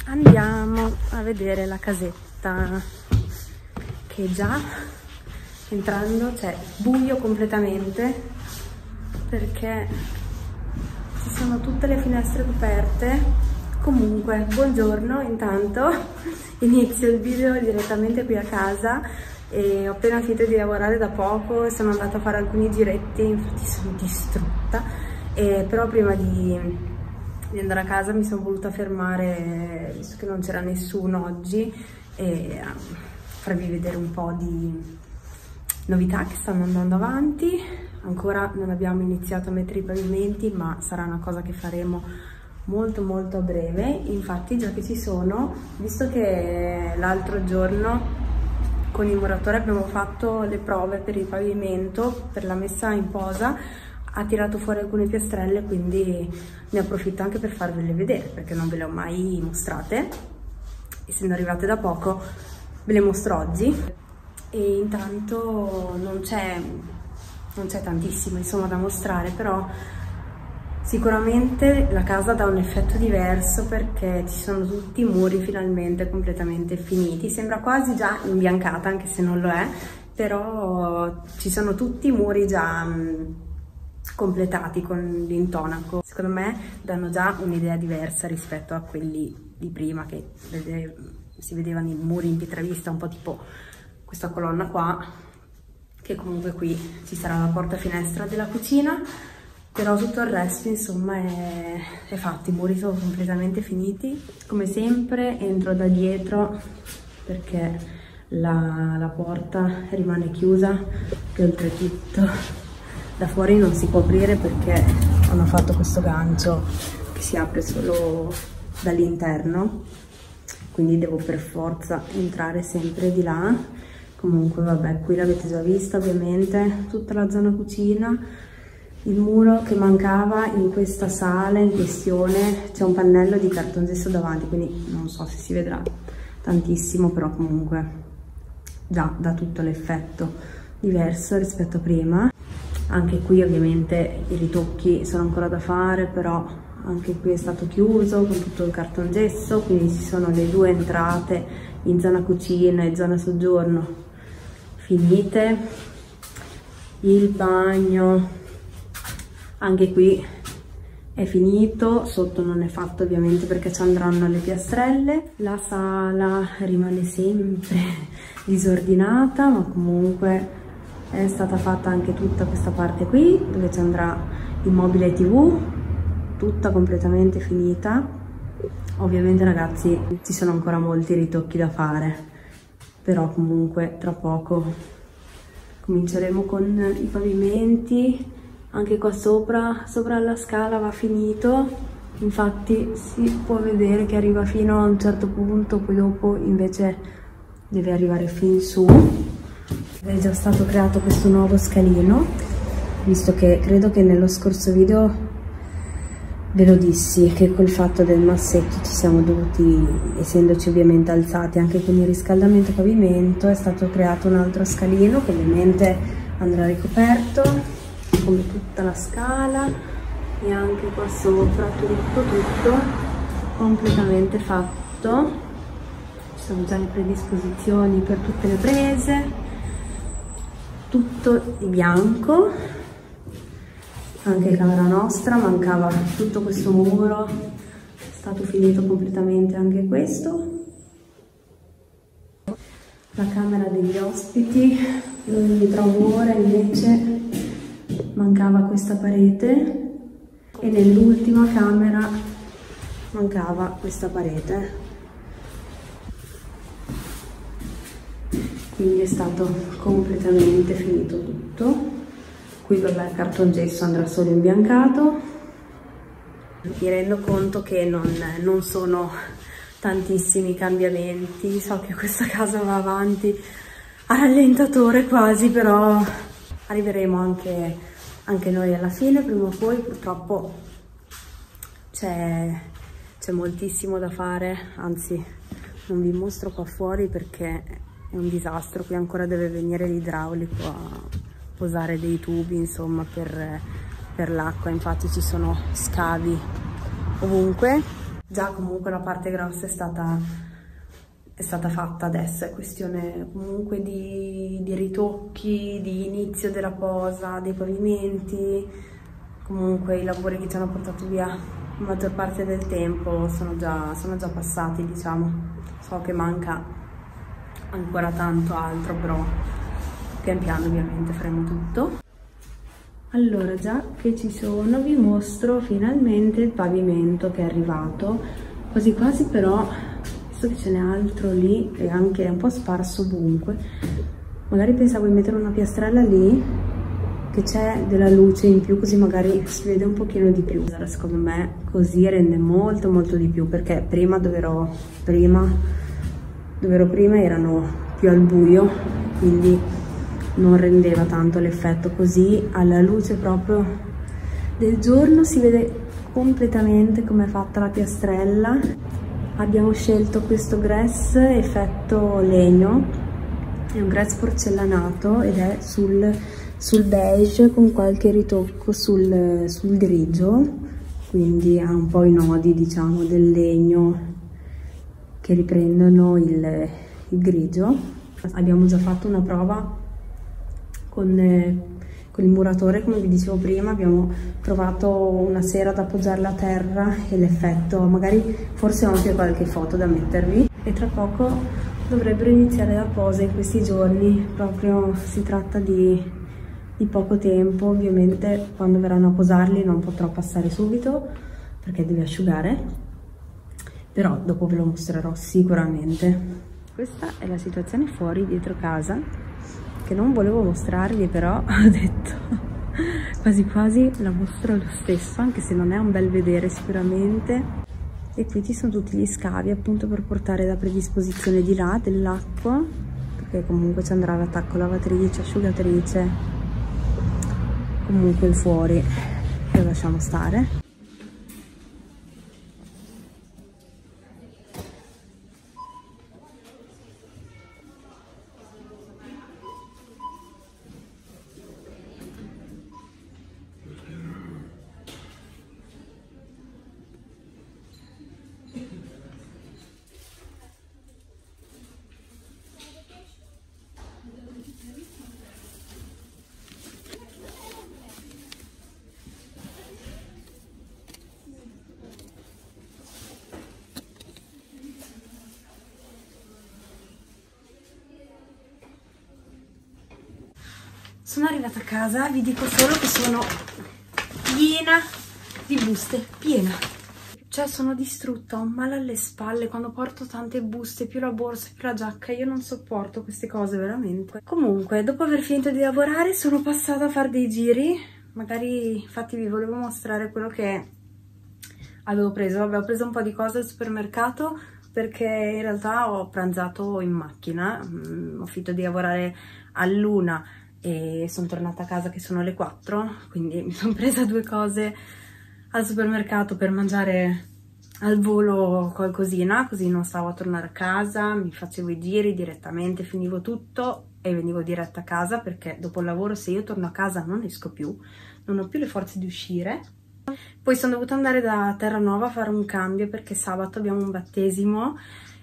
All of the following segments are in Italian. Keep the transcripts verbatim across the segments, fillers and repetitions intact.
Andiamo a vedere la casetta, che già entrando c'è buio completamente perché ci sono tutte le finestre coperte. Comunque, buongiorno, intanto inizio il video direttamente qui a casa e ho appena finito di lavorare da poco e sono andata a fare alcuni giretti, infatti sono distrutta, e però prima di di andare a casa mi sono voluta fermare, visto che non c'era nessuno oggi, e farvi vedere un po' di novità che stanno andando avanti. Ancora non abbiamo iniziato a mettere i pavimenti, ma sarà una cosa che faremo molto molto a breve. Infatti, già che ci sono, visto che l'altro giorno con il muratore abbiamo fatto le prove per il pavimento, per la messa in posa, ha tirato fuori alcune piastrelle, quindi ne approfitto anche per farvele vedere, perché non ve le ho mai mostrate, essendo arrivate da poco ve le mostro oggi. E intanto non c'è non c'è tantissimo insomma da mostrare, però sicuramente la casa dà un effetto diverso perché ci sono tutti i muri finalmente completamente finiti. Sembra quasi già imbiancata, anche se non lo è, però ci sono tutti i muri già completati con l'intonaco. Secondo me danno già un'idea diversa rispetto a quelli di prima, che vede, si vedevano i muri in pietravista, un po' tipo questa colonna qua, che comunque qui ci sarà la porta finestra della cucina, però tutto il resto insomma è, è fatto. I muri sono completamente finiti. Come sempre entro da dietro perché la, la porta rimane chiusa, che oltretutto da fuori non si può aprire perché hanno fatto questo gancio che si apre solo dall'interno, quindi devo per forza entrare sempre di là. Comunque vabbè, qui l'avete già vista ovviamente, tutta la zona cucina. Il muro che mancava in questa sala in questione, c'è un pannello di cartongesso davanti, quindi non so se si vedrà tantissimo, però comunque già dà tutto l'effetto diverso rispetto a prima. Anche qui ovviamente i ritocchi sono ancora da fare, però anche qui è stato chiuso con tutto il cartongesso, quindi ci sono le due entrate in zona cucina e zona soggiorno finite. Il bagno anche qui è finito, sotto non è fatto ovviamente perché ci andranno le piastrelle. La sala rimane sempre disordinata, ma comunque è stata fatta anche tutta questa parte qui dove ci andrà il mobile tivù, tutta completamente finita. Ovviamente ragazzi ci sono ancora molti ritocchi da fare, però comunque tra poco cominceremo con i pavimenti. Anche qua sopra, sopra la scala va finito, infatti si può vedere che arriva fino a un certo punto, poi dopo invece deve arrivare fin su. È già stato creato questo nuovo scalino, visto che credo che nello scorso video ve lo dissi, che col fatto del massetto ci siamo dovuti, essendoci ovviamente alzati anche con il riscaldamento pavimento, è stato creato un altro scalino che ovviamente andrà ricoperto, come tutta la scala, e anche qua sopra tutto, tutto completamente fatto. Ci sono già le predisposizioni per tutte le prese, tutto di bianco. Anche in camera nostra mancava tutto questo muro, è stato finito completamente anche questo. La camera degli ospiti, in tramore invece mancava questa parete, e nell'ultima camera mancava questa parete. Quindi è stato completamente finito tutto. Qui vabbè, il cartongesso andrà solo imbiancato. Mi rendo conto che non, non sono tantissimi cambiamenti, so che questa casa va avanti a rallentatore quasi, però arriveremo anche, anche noi alla fine, prima o poi. Purtroppo c'è moltissimo da fare, anzi non vi mostro qua fuori perché è un disastro. Qui ancora deve venire l'idraulico a posare dei tubi insomma per, per l'acqua, infatti ci sono scavi ovunque. Già comunque la parte grossa è stata, è stata fatta, adesso è questione comunque di, di ritocchi, di inizio della posa, dei pavimenti, comunque i lavori che ci hanno portato via la maggior parte del tempo sono già, sono già passati, diciamo. So che manca ancora tanto altro, però pian piano ovviamente faremo tutto. Allora, già che ci sono, vi mostro finalmente il pavimento che è arrivato, quasi quasi, però visto che ce n'è altro lì e anche un po' sparso ovunque, magari pensavo di mettere una piastrella lì che c'è della luce in più, così magari si vede un pochino di più. Allora, secondo me così rende molto molto di più, perché prima dove ero prima, dove ero prima erano più al buio, quindi non rendeva tanto l'effetto. Così alla luce proprio del giorno si vede completamente come è fatta la piastrella. Abbiamo scelto questo grass effetto legno, è un grass porcellanato ed è sul, sul beige con qualche ritocco sul, sul grigio, quindi ha un po' i nodi, diciamo, del legno che riprendono il, il grigio. Abbiamo già fatto una prova Con, eh, con il muratore, come vi dicevo prima. Abbiamo trovato una sera da appoggiarla a terra e l'effetto, magari forse ho anche qualche foto da mettervi, e tra poco dovrebbero iniziare la posa in questi giorni. Proprio si tratta di, di poco tempo, ovviamente quando verranno a posarli non potrò passare subito perché deve asciugare, però dopo ve lo mostrerò sicuramente. Questa è la situazione fuori dietro casa, che non volevo mostrarvi, però ho detto quasi quasi la mostro lo stesso, anche se non è un bel vedere sicuramente. E qui ci sono tutti gli scavi appunto per portare la predisposizione di là dell'acqua, perché comunque ci andrà l'attacco lavatrice, asciugatrice, comunque il fuori lo lasciamo stare. Sono arrivata a casa, vi dico solo che sono piena di buste, piena. Cioè sono distrutta, ho un male alle spalle quando porto tante buste, più la borsa, più la giacca. Io non sopporto queste cose veramente. Comunque, dopo aver finito di lavorare sono passata a fare dei giri. Magari, infatti vi volevo mostrare quello che avevo preso. Avevo preso un po' di cose al supermercato perché in realtà ho pranzato in macchina. Mm, ho finito di lavorare all'una e sono tornata a casa che sono le quattro, quindi mi sono presa due cose al supermercato per mangiare al volo qualcosina, così non stavo a tornare a casa, mi facevo i giri direttamente, finivo tutto e venivo diretta a casa, perché dopo il lavoro se io torno a casa non esco più, non ho più le forze di uscire. Poi sono dovuta andare da Terranova a fare un cambio perché sabato abbiamo un battesimo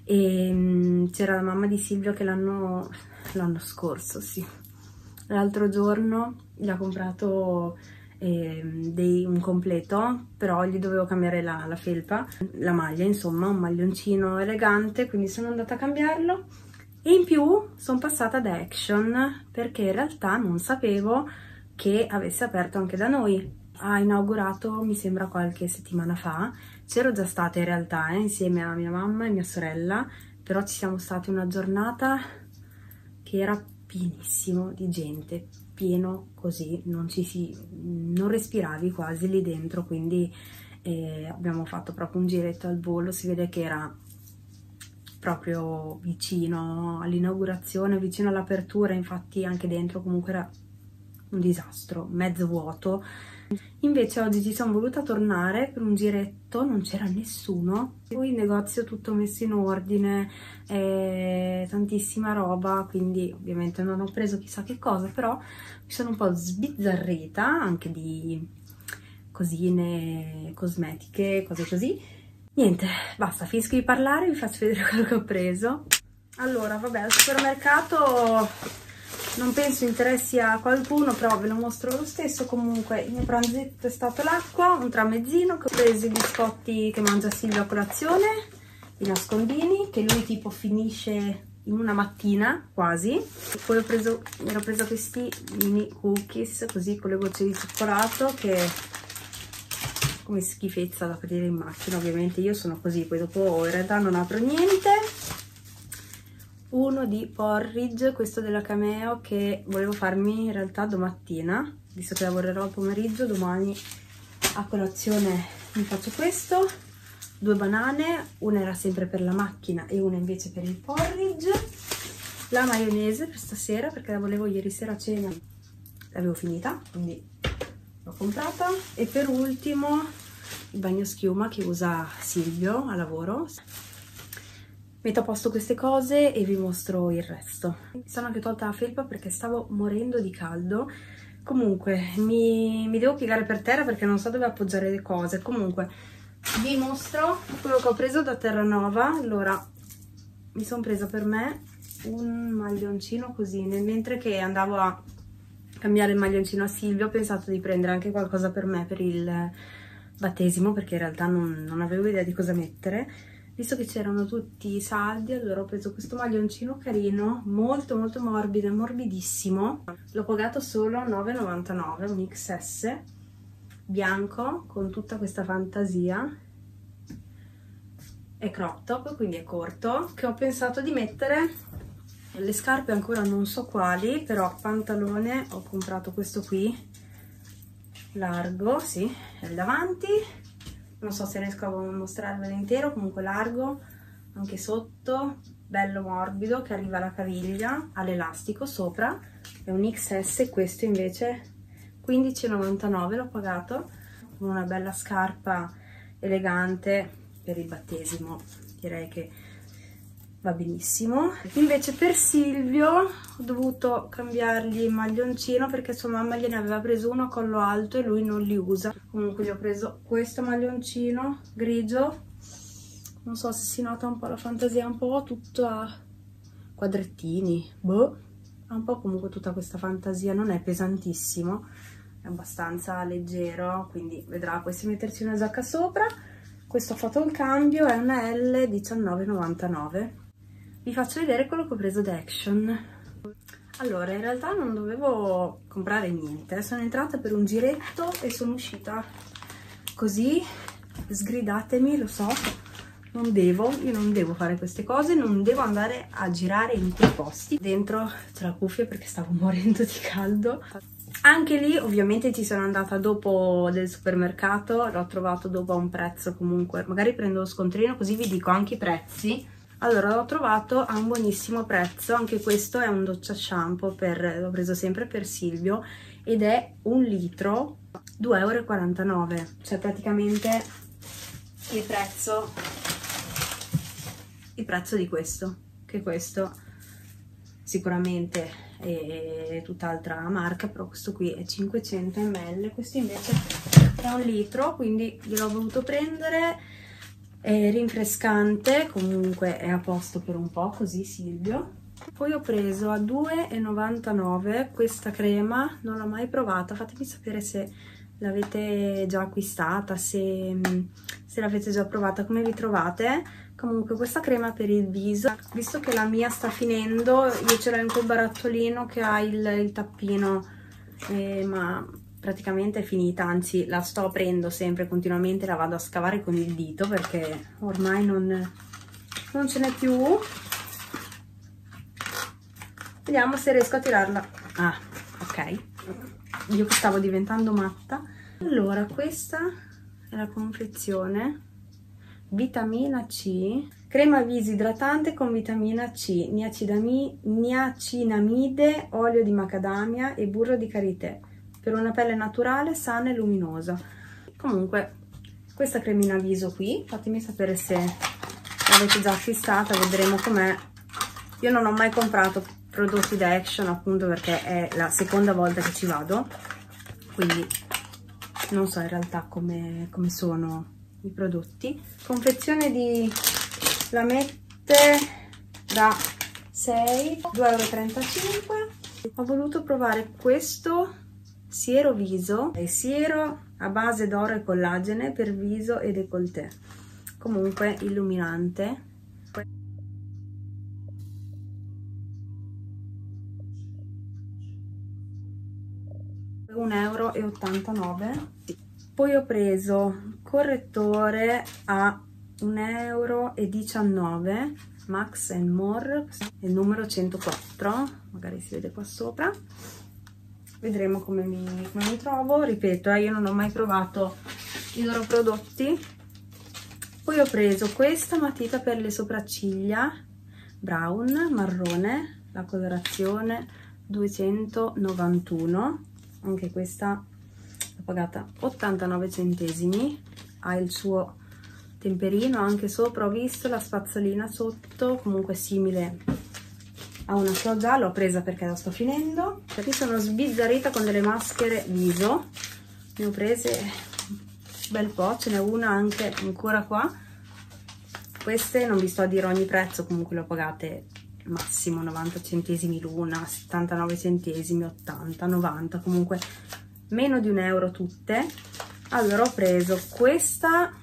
e c'era la mamma di Silvio che l'anno l'anno scorso, sì, l'altro giorno gli ha comprato eh, dei, un completo, però gli dovevo cambiare la, la felpa, la maglia, insomma, un maglioncino elegante, quindi sono andata a cambiarlo. E in più sono passata da Action perché in realtà non sapevo che avesse aperto anche da noi. Ha inaugurato, mi sembra, qualche settimana fa. C'ero già stata in realtà eh, insieme a mia mamma e mia sorella, però ci siamo stati una giornata che era pienissimo di gente, pieno così, non ci si, non respiravi quasi lì dentro, quindi eh, abbiamo fatto proprio un giretto al volo. Si vede che era proprio vicino all'inaugurazione, vicino all'apertura, infatti anche dentro comunque era un disastro, mezzo vuoto. Invece oggi ci sono voluta tornare per un giretto, non c'era nessuno, poi il negozio tutto messo in ordine, eh, tantissima roba, quindi ovviamente non ho preso chissà che cosa, però mi sono un po' sbizzarrita anche di cosine cosmetiche, cose così, Niente, basta, finisco di parlare, vi faccio vedere quello che ho preso. Allora, vabbè, al supermercato non penso interessi a qualcuno, però ve lo mostro lo stesso. Comunque il mio pranzetto è stato l'acqua, un tramezzino, che ho preso i biscotti che mangia Silvio a colazione, i nascondini, che lui tipo finisce in una mattina quasi. Poi ho preso, mi ero presa questi mini cookies così con le gocce di cioccolato, che come schifezza da aprire in macchina, ovviamente io sono così, poi dopo in realtà non apro niente. Uno di porridge, questo della Cameo, che volevo farmi in realtà domattina, visto che lavorerò al pomeriggio. Domani a colazione mi faccio questo. Due banane, una era sempre per la macchina e una invece per il porridge. La maionese per stasera, perché la volevo ieri sera a cena, l'avevo finita, quindi l'ho comprata. E per ultimo il bagnoschiuma che usa Silvio a lavoro. Metto a posto queste cose e vi mostro il resto. Mi sono anche tolta la felpa perché stavo morendo di caldo. Comunque mi, mi devo piegare per terra perché non so dove appoggiare le cose. Comunque vi mostro quello che ho preso da Terranova. Allora, mi sono presa per me un maglioncino così, nel mentre che andavo a cambiare il maglioncino a Silvio ho pensato di prendere anche qualcosa per me per il battesimo, perché in realtà non, non avevo idea di cosa mettere. Visto che c'erano tutti saldi, allora ho preso questo maglioncino carino, molto molto morbido, è morbidissimo. L'ho pagato solo nove e novantanove, un X S, bianco, con tutta questa fantasia. È crop top, quindi è corto, che ho pensato di mettere. Le scarpe ancora non so quali, però pantalone ho comprato questo qui, largo, sì, è il davanti. Non so se riesco a mostrarvelo intero, comunque largo, anche sotto, bello morbido, che arriva alla caviglia, all'elastico sopra, è un X S, questo invece quindici e novantanove l'ho pagato, con una bella scarpa elegante per il battesimo, direi che va benissimo. Invece per Silvio ho dovuto cambiargli il maglioncino perché sua mamma gliene aveva preso uno a collo alto e lui non li usa. Comunque gli ho preso questo maglioncino grigio, non so se si nota un po' la fantasia, un po' tutto a quadrettini, boh, ha un po' comunque tutta questa fantasia, non è pesantissimo, è abbastanza leggero, quindi vedrà, poi se metterci una giacca sopra. Questo ho fatto il cambio, è una L diciannove e novantanove. Vi faccio vedere quello che ho preso da Action. Allora, in realtà non dovevo comprare niente, sono entrata per un giretto e sono uscita così, sgridatemi, lo so, non devo, io non devo fare queste cose, non devo andare a girare in quei posti. Dentro c'è la cuffia perché stavo morendo di caldo. Anche lì ovviamente ci sono andata dopo del supermercato, l'ho trovato dopo a un prezzo comunque, magari prendo lo scontrino così vi dico anche i prezzi. Allora l'ho trovato a un buonissimo prezzo, anche questo è un doccia shampoo, l'ho preso sempre per Silvio ed è un litro, due e quarantanove euro, cioè praticamente il prezzo, il prezzo di questo, che questo sicuramente è tutt'altra marca, però questo qui è cinquecento millilitri, questo invece è un litro, quindi gliel'ho voluto prendere. È rinfrescante, comunque è a posto per un po', così Silvio. Poi ho preso a due e novantanove questa crema, non l'ho mai provata, fatemi sapere se l'avete già acquistata, se, se l'avete già provata, come vi trovate. Comunque questa crema per il viso, visto che la mia sta finendo, io ce l'ho in quel barattolino che ha il, il tappino, eh, ma praticamente è finita, anzi la sto aprendo sempre, continuamente la vado a scavare con il dito perché ormai non, non ce n'è più. Vediamo se riesco a tirarla. Ah, ok, io che stavo diventando matta. Allora, questa è la confezione. Vitamina C, crema viso idratante con vitamina C, niacinamide, olio di macadamia e burro di karité, per una pelle naturale, sana e luminosa. Comunque, questa cremina viso qui, fatemi sapere se l'avete già acquistata, vedremo com'è. Io non ho mai comprato prodotti da Action, appunto perché è la seconda volta che ci vado, quindi non so in realtà come, come sono i prodotti. Confezione di lamette da sei, due e trentacinque euro. Ho voluto provare questo siero viso, è siero a base d'oro e collagene per viso e décolleté, comunque illuminante. un e ottantanove euro. Poi ho preso correttore a un e diciannove euro, Max and More, il numero centoquattro, magari si vede qua sopra. Vedremo come mi, come mi trovo. Ripeto, eh, io non ho mai provato i loro prodotti. Poi ho preso questa matita per le sopracciglia brown marrone, la colorazione duecentonovantuno, anche questa l'ho pagata ottantanove centesimi, ha il suo temperino anche sopra, ho visto la spazzolina sotto, comunque simile a una che ho già, l'ho presa perché la sto finendo. Qui sono sbizzarrita con delle maschere viso, ne ho prese un bel po', ce n'è una anche ancora qua. Queste non vi sto a dire ogni prezzo, comunque le ho pagate massimo novanta centesimi l'una, settantanove centesimi, ottanta, novanta, comunque meno di un euro tutte. Allora ho preso questa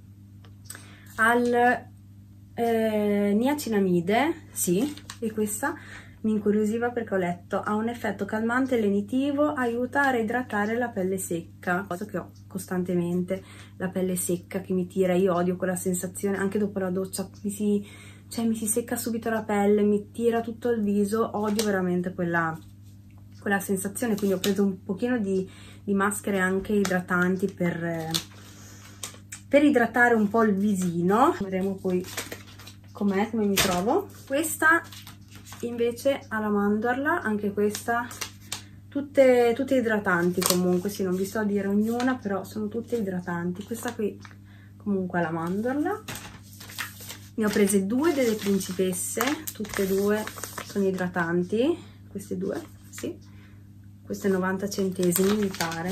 al eh, niacinamide, sì, e questa mi incuriosiva perché ho letto ha un effetto calmante e lenitivo, aiuta a idratare la pelle secca, cosa che ho costantemente, la pelle secca che mi tira. Io odio quella sensazione, anche dopo la doccia mi si, cioè, mi si secca subito la pelle, mi tira tutto il viso, odio veramente quella, quella sensazione, quindi ho preso un pochino di, di maschere anche idratanti per, eh, per idratare un po' il visino. Vedremo poi com'è, come mi trovo. Questa invece alla mandorla, anche questa tutte, tutte idratanti comunque, sì, non vi so dire ognuna, però sono tutte idratanti. Questa qui comunque alla mandorla. Ne ho prese due delle principesse, tutte e due sono idratanti, queste due, sì, queste novanta centesimi mi pare.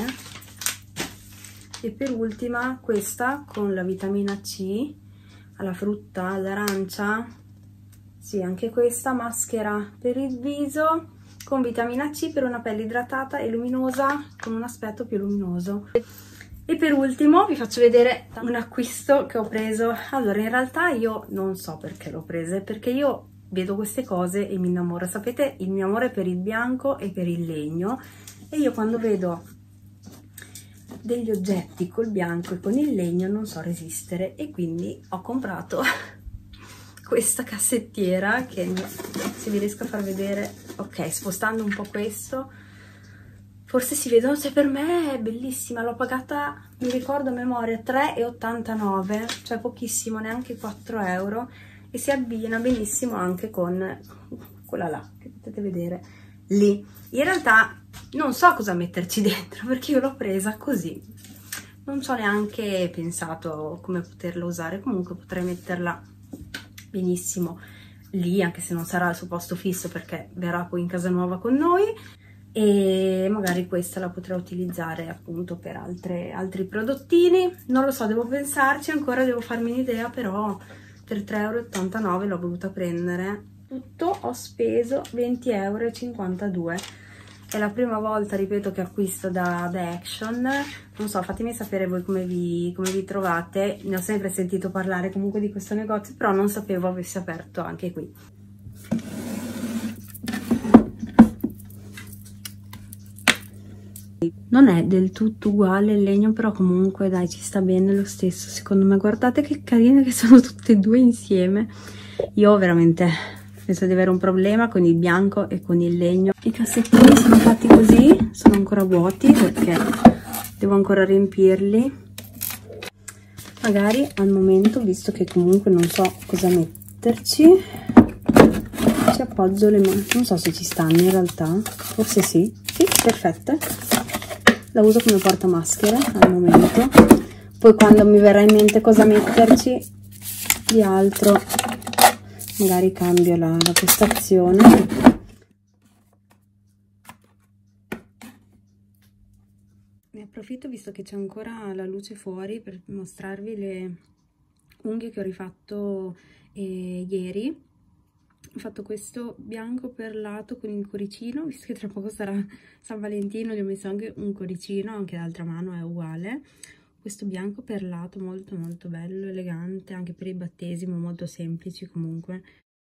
E per ultima questa con la vitamina C alla frutta, all'arancia, sì, anche questa maschera per il viso con vitamina C per una pelle idratata e luminosa, con un aspetto più luminoso. E per ultimo vi faccio vedere un acquisto che ho preso. Allora, in realtà io non so perché l'ho presa, perché io vedo queste cose e mi innamoro. Sapete il mio amore per il bianco e per il legno, e io quando vedo degli oggetti col bianco e con il legno non so resistere, e quindi ho comprato questa cassettiera che, se vi riesco a far vedere, ok, spostando un po' questo forse si vedono, cioè per me è bellissima, l'ho pagata, mi ricordo a memoria, tre e ottantanove, cioè pochissimo, neanche quattro euro, e si abbina benissimo anche con quella là che potete vedere lì. In realtà non so cosa metterci dentro perché io l'ho presa così, non ci ho neanche pensato come poterla usare. Comunque potrei metterla benissimo lì, anche se non sarà al suo posto fisso perché verrà poi in casa nuova con noi, e magari questa la potrei utilizzare appunto per altre, altri prodottini. Non lo so, devo pensarci ancora, devo farmi un'idea, però per tre e ottantanove euro l'ho voluta prendere. Tutto ho speso venti e cinquantadue euro. È la prima volta, ripeto, che acquisto da, da Action. Non so, fatemi sapere voi come vi, come vi trovate. Ne ho sempre sentito parlare comunque di questo negozio, però non sapevo avesse aperto anche qui. Non è del tutto uguale il legno, però comunque dai, ci sta bene lo stesso secondo me. Guardate che carine che sono tutte e due insieme. Io veramente penso di avere un problema con il bianco e con il legno. I cassettini sono fatti così, sono ancora vuoti perché devo ancora riempirli. Magari al momento, visto che comunque non so cosa metterci, ci appoggio le mani. Non so se ci stanno in realtà, forse sì, sì, perfette. La uso come portamaschere al momento, poi quando mi verrà in mente cosa metterci di altro magari cambio la, la postazione. Ne approfitto, visto che c'è ancora la luce fuori, per mostrarvi le unghie che ho rifatto eh, ieri. Ho fatto questo bianco perlato con il cuoricino, visto che tra poco sarà San Valentino, gli ho messo anche un cuoricino, anche l'altra mano è uguale. Questo bianco perlato molto molto bello, elegante, anche per il battesimo, molto semplici comunque.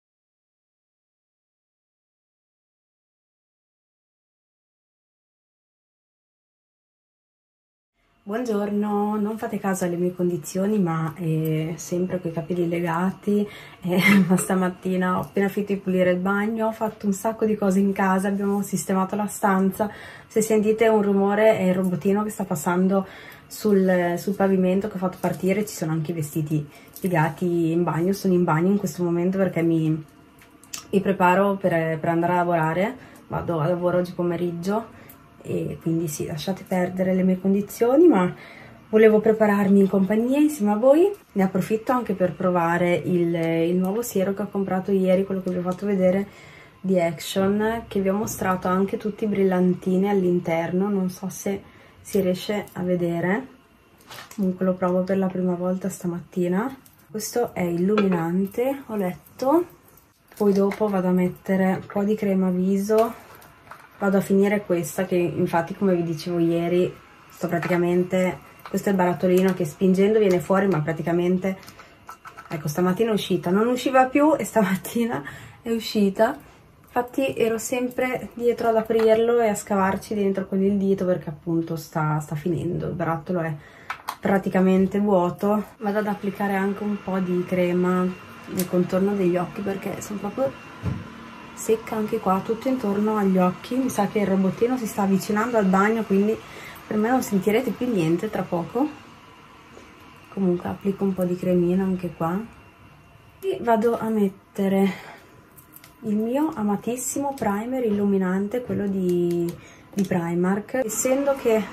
Buongiorno, non fate caso alle mie condizioni, ma eh, sempre con i capelli legati, eh, ma stamattina ho appena finito di pulire il bagno, ho fatto un sacco di cose in casa, abbiamo sistemato la stanza. Se sentite un rumore è il robotino che sta passando sul, sul pavimento che ho fatto partire. Ci sono anche i vestiti piegati in bagno, sono in bagno in questo momento perché mi, mi preparo per, per andare a lavorare, vado a lavoro oggi pomeriggio. E quindi sì, lasciate perdere le mie condizioni, ma volevo prepararmi in compagnia insieme a voi. Ne approfitto anche per provare il, il nuovo siero che ho comprato ieri, quello che vi ho fatto vedere di Action, che vi ho mostrato anche tutti i brillantini all'interno. Non so se si riesce a vedere, comunque lo provo per la prima volta stamattina. Questo è illuminante, ho letto. Poi dopo vado a mettere un po' di crema viso. Vado a finire questa, che infatti, come vi dicevo ieri, sto praticamente, questo è il barattolino che spingendo viene fuori, ma praticamente, ecco, stamattina è uscita, non usciva più e stamattina è uscita. Infatti ero sempre dietro ad aprirlo e a scavarci dentro con il dito, perché appunto sta, sta finendo, il barattolo è praticamente vuoto. Vado ad applicare anche un po' di crema nel contorno degli occhi, perché sono proprio secca anche qua, tutto intorno agli occhi. Mi sa che il robottino si sta avvicinando al bagno, quindi per me non sentirete più niente tra poco. Comunque applico un po' di cremina anche qua e vado a mettere il mio amatissimo primer illuminante, quello di, di Primark. Essendo che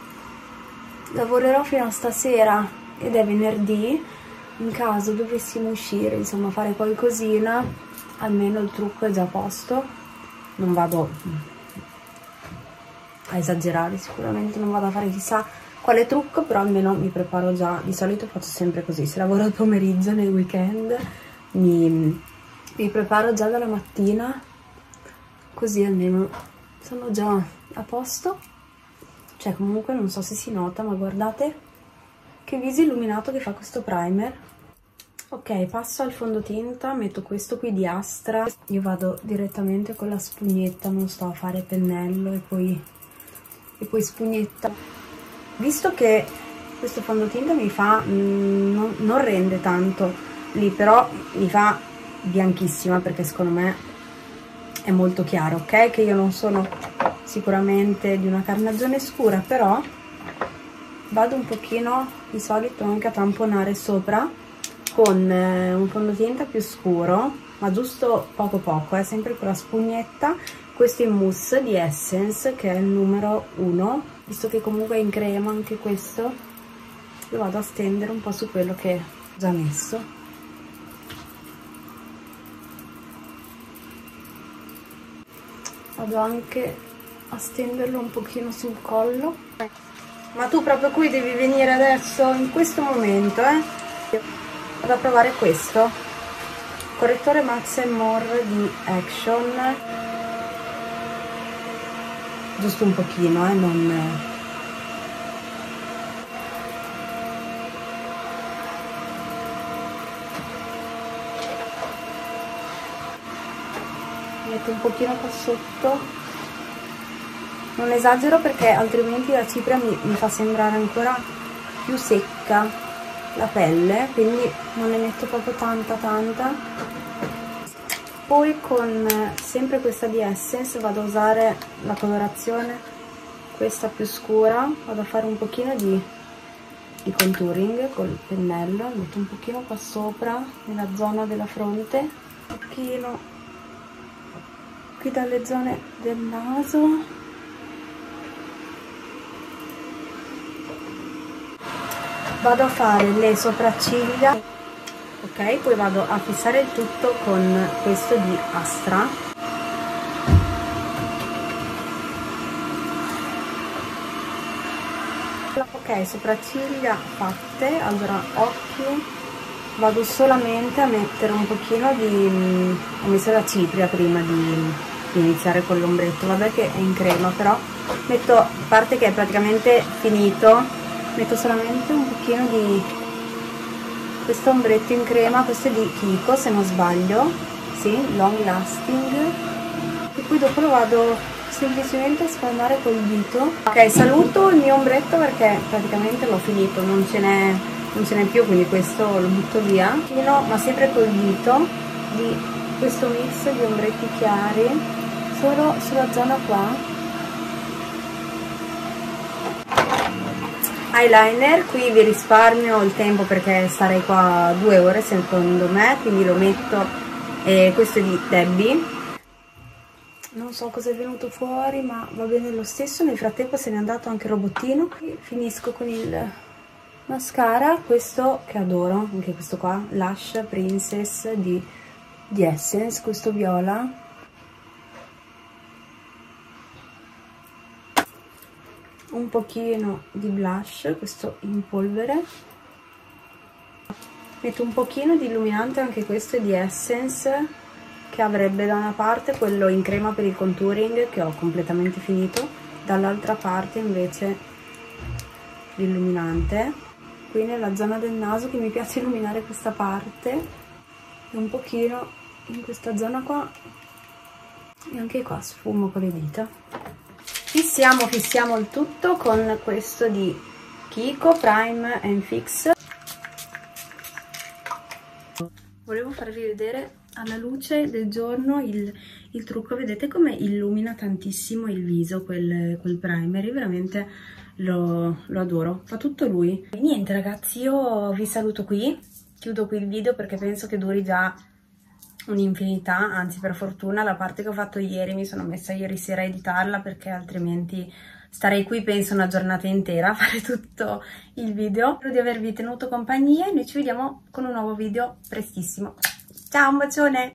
lavorerò fino a stasera ed è venerdì, in caso dovessimo uscire, insomma fare qualcosina, almeno il trucco è già a posto. Non vado a esagerare, sicuramente non vado a fare chissà quale trucco, però almeno mi preparo già. Di solito faccio sempre così, se lavoro il pomeriggio nei weekend mi, mi preparo già dalla mattina, così almeno sono già a posto. Cioè comunque non so se si nota, ma guardate che viso illuminato che fa questo primer. Ok, passo al fondotinta, metto questo qui di Astra. Io vado direttamente con la spugnetta, non sto a fare pennello e poi, e poi spugnetta. Visto che questo fondotinta mi fa, mh, non, non rende tanto lì, però mi fa bianchissima, perché secondo me è molto chiaro, ok? Che io non sono sicuramente di una carnagione scura, però vado un pochino, di solito, anche a tamponare sopra con eh, un fondotinta più scuro, ma giusto poco poco, eh, sempre con la spugnetta. Questo in mousse di Essence, che è il numero uno, visto che comunque è in crema anche questo, lo vado a stendere un po' su quello che ho già messo. Vado anche a stenderlo un pochino sul collo. Ma tu proprio qui devi venire adesso, in questo momento, eh? Vado a provare questo correttore Max and More di Action, giusto un pochino, eh, non... metto un pochino qua sotto, non esagero perché altrimenti la cipria mi, mi fa sembrare ancora più secca la pelle, quindi non ne metto proprio tanta tanta. Poi con sempre questa di Essence vado a usare la colorazione questa più scura, vado a fare un pochino di, di contouring col pennello, metto un pochino qua sopra nella zona della fronte, un pochino qui dalle zone del naso. Vado a fare le sopracciglia, ok? Poi vado a fissare il tutto con questo di Astra. Ok, sopracciglia fatte, allora occhi, vado solamente a mettere un pochino di, ho messo la cipria prima di, di iniziare con l'ombretto, vabbè che è in crema, però metto, a parte che è praticamente finito, metto solamente un pochino di questo ombretto in crema, questo è di Kiko se non sbaglio, sì, long lasting, e poi dopo lo vado semplicemente a spalmare col dito. Ok, saluto il mio ombretto perché praticamente l'ho finito, non ce n'è non ce n'è più, quindi questo lo butto via, fino, ma sempre col dito, di questo mix di ombretti chiari solo sulla zona qua. Eyeliner, qui vi risparmio il tempo perché starei qua due ore secondo me, quindi lo metto, eh, questo è di Debbie. Non so cosa è venuto fuori, ma va bene lo stesso. Nel frattempo se n'è andato anche il robottino. E finisco con il mascara, questo che adoro, anche questo qua, Lush Princess di, di Essence, questo viola. Un pochino di blush, questo in polvere. Metto un pochino di illuminante, anche questo è di Essence, che avrebbe da una parte quello in crema per il contouring che ho completamente finito, dall'altra parte invece l'illuminante, qui nella zona del naso, che mi piace illuminare questa parte, e un pochino in questa zona qua, e anche qua sfumo con le dita. Fissiamo, fissiamo il tutto con questo di Kiko Prime and Fix. Volevo farvi vedere alla luce del giorno il, il trucco, vedete come illumina tantissimo il viso quel, quel primer, io veramente lo, lo adoro, fa tutto lui. E niente ragazzi, io vi saluto qui, chiudo qui il video perché penso che duri già un'infinità, anzi per fortuna la parte che ho fatto ieri mi sono messa ieri sera a editarla, perché altrimenti starei qui penso una giornata intera a fare tutto il video. Spero di avervi tenuto compagnia e noi ci vediamo con un nuovo video prestissimo. Ciao, un bacione!